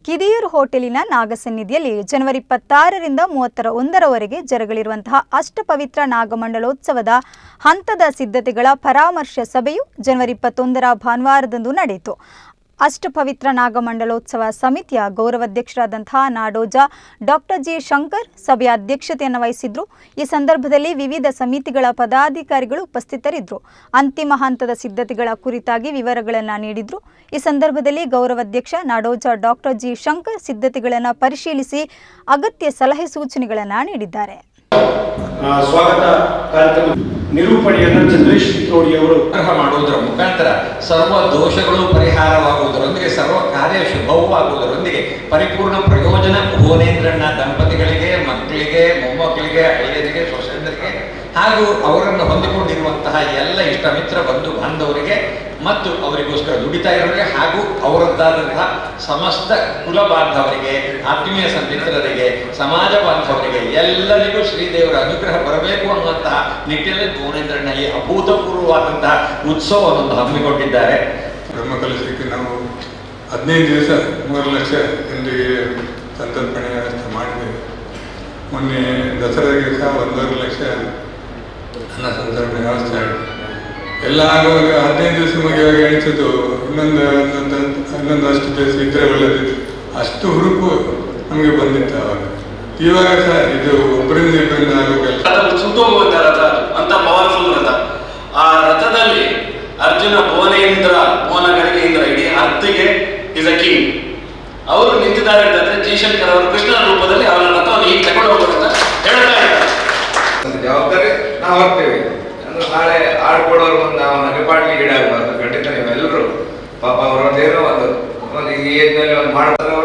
ಕಿದಿಯೂರು ಹೋಟೆಲಿನ ನಾಗಸನ್ನಿಧಿಯಲ್ಲಿ ಜನವರಿ 26ರಿಂದ 31ರವರೆಗೆ ಜರುಗಲಿರುವಂತಹ ಅಷ್ಟಪವಿತ್ರ ನಾಗಮಂಡಲೋತ್ಸವದ ಹಂತದ ಸಿದ್ಧತೆಗಳ ಪರಾಮರ್ಶೆ ಸಭೆಯು ಜನವರಿ 21ರ ಭಾನುವಾರದಂದು ನಡೆಯಿತು. ಅಷ್ಟಪವಿತ್ರ ನಾಗಮಂಡಲೋತ್ಸವ ಸಮಿತಿಯ ಗೌರವಾಧ್ಯಕ್ಷರಾದಂತಹ ನಾಡೋಜ ಡಾಕ್ಟರ್ ಜಿ ಶಂಕರ್ ಸಭೆಯ ಅಧ್ಯಕ್ಷತೆಯನ್ನು ವಹಿಸಿದ್ರು. ಈ ಸಂದರ್ಭದಲ್ಲಿ ವಿವಿಧ ಸಮಿತಿಗಳ ಪದಾಧಿಕಾರಿಗಳು ಉಪಸ್ಥಿತರಿದ್ದರು. ಅಂತಿಮ ಹಂತದ ಸಿದ್ಧತೆಗಳ ಕುರಿತಾಗಿ ವಿವರಗಳನ್ನು ನೀಡಿದ್ರು. ಈ ಸಂದರ್ಭದಲ್ಲಿ ಗೌರವಾಧ್ಯಕ್ಷ ನಾಡೋಜ ಡಾಕ್ಟರ್ ಜಿ ಶಂಕರ್ ಸಿದ್ಧತೆಗಳನ್ನು ಪರಿಶೀಲಿಸಿ ಅಗತ್ಯ ಸಲಹೆ ಸೂಚನೆಗಳನ್ನು ನೀಡಿದ್ದಾರೆ. ಸ್ವಾಗತ ಕಾರ್ಯಕ್ರಮ ನಿರೂಪಣೆಯನ್ನು ಚಂದ್ರೇಶ್ ಚಿತ್ರೋಡಿ ಅವರು ಮಾಡುವುದರ ಮುಖಾಂತರ ಸರ್ವ ದೋಷಗಳು ಪರಿಹಾರವಾಗುವುದರೊಂದಿಗೆ ಸರ್ವ ಕಾರ್ಯ ಶುಭವೂ ಆಗುವುದರೊಂದಿಗೆ ಪರಿಪೂರ್ಣ ಪ್ರಯೋಜನ ಭುವನೇಂದ್ರಣ್ಣ ದಂಪತಿಗಳಿಗೆ, ಮಕ್ಕಳಿಗೆ, ಮೊಮ್ಮಕ್ಕಳಿಗೆ, ಅಳಿಯರಿಗೆ, ಸೊಸೆಯರಿಗೆ ಹಾಗೂ ಅವರನ್ನು ಹೊಂದಿಕೊಂಡಿರುವಂತಹ ಎಲ್ಲ ಇಷ್ಟ ಮಿತ್ರ ಬಂಧು ಬಾಂಧವರಿಗೆ ಮತ್ತು ಅವರಿಗೋಸ್ಕರ ದುಡಿತಾ ಇರೋರಿಗೆ ಹಾಗೂ ಅವರದ್ದಾದಂತಹ ಸಮಸ್ತ ಕುಲ ಬಾಂಧವರಿಗೆ, ಆತ್ಮೀಯ ಮಿತ್ರರಿಗೆ, ಸಮಾಜ ಬಾಂಧವರಿಗೆ ಎಲ್ಲರಿಗೂ ಶ್ರೀದೇವರ ಅನುಗ್ರಹ ಬರಬೇಕು ಅನ್ನುವಂತಹ ನಿಟ್ಟಿನಲ್ಲಿ ಭುವನೇಂದ್ರಣ್ಣ ಈ ಅಭೂತಪೂರ್ವವಾದಂತಹ ಉತ್ಸವವನ್ನು ಹಮ್ಮಿಕೊಂಡಿದ್ದಾರೆ. ಬ್ರಹ್ಮಕಲಶಕ್ಕೆ ನಾವು 15 ದಿವಸ 3 ಲಕ್ಷ ಜನರಿಗೆ ಸಂತರ್ಪಣೆ ವ್ಯವಸ್ಥೆ ಮಾಡಿದ್ದೇವೆ. ಮೊನ್ನೆ ದಸರಾಗೆ ಸಹ 1.5 ಲಕ್ಷ ಅನ್ನ ಸಂತರ್ಪಣೆ ವ್ಯವಸ್ಥೆ ಆಗಿದೆ. ಎಲ್ಲ ಆಗುವಾಗ 15 ದಿವಸ ಮುಗಿಯುವಾಗ ಎಣಿಸೋದು ಇನ್ನೊಂದು ಅಷ್ಟು ದಿವಸ ಇದ್ರೆ ಒಳ್ಳೆದಿತ್ತು. ಅಷ್ಟು ಹುರುಪು ನಮಗೆ ಬಂದಿತ್ತು ಆವಾಗ. ಇವಾಗ ಸಹ ಇದು ಒಬ್ಬರಿಂದ ಆಗೋಲ್ಲ. ಸುತ್ತೋಗುವಂತ ರಥ ಅಂತ ಪವರ್ಫುಲ್ ರಥ. ಆ ರಥದಲ್ಲಿ ಅರ್ಜುನ ಭುವನಗಳಿಗೆಯಿಂದ ಇಡೀ ಅರ್ಥಿಗೆ ಇಸ್ ಅ ಕಿಂಗ್. ಅವರು ನಿಂತಿದ್ದಾರೆ ಅಂತಂದ್ರೆ ಜಯಶಂಕರ್ ಅವರು ಕೃಷ್ಣನ ರೂಪದಲ್ಲಿ ಅವರ ರಥವನ್ನು ಈಗ ತಗೊಂಡು ಹೋಗೋದಂತ ಹೇಳ್ತಾ ಇದ್ದಾರೆ. ಜವಾಬ್ದಾರಿ ನಾವು ಹಾಕ್ತೇವೆ ಅಂದ್ರೆ ನಾಳೆ ಆಡ್ಕೊಡೋರು ಒಂದು ನಾವು ನಗೆಪಾಟ್ಲಿಗೆ ಈಡಾಗಬಾರ್ದು. ಖಂಡಿತ ನೀವೆಲ್ಲರೂ ಪಾಪ ಅವರೊಂದೇನೋ ಒಂದು ಈ ಏಜ್ನಲ್ಲಿ ಒಂದು ಮಾಡ್ತಾರೆ